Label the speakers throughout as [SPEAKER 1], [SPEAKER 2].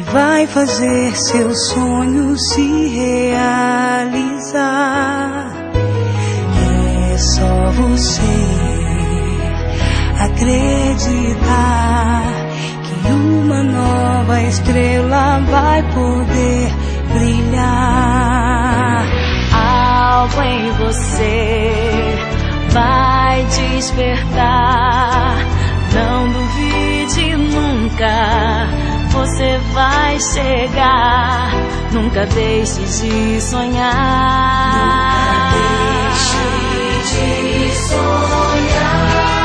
[SPEAKER 1] vai fazer seu sonho se realizar. É só você acreditar que uma nova estrela vai poder brilhar.
[SPEAKER 2] Algo em você vai despertar. Não duvide nunca, você vai chegar. Nunca deixe de sonhar.
[SPEAKER 1] Nunca deixe de sonhar.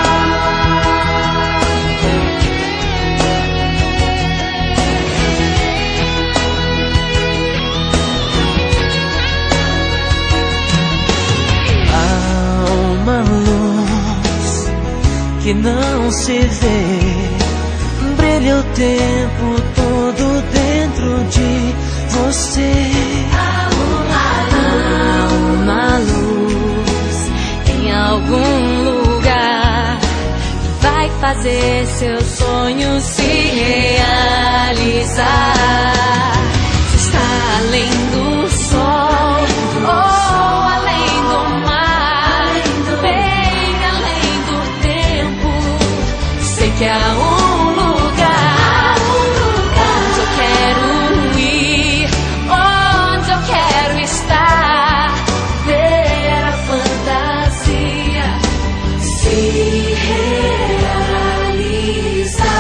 [SPEAKER 3] Que não se vê, brilha o tempo todo dentro de você.
[SPEAKER 2] Há uma luz em algum lugar que vai fazer seu sonho se realizar. Se está além do sol ou além do mar, bem além do tempo, sei que há um lugar onde eu quero ir, onde eu quero estar, ver a fantasia se realizar.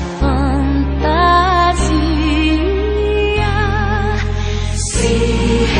[SPEAKER 2] Se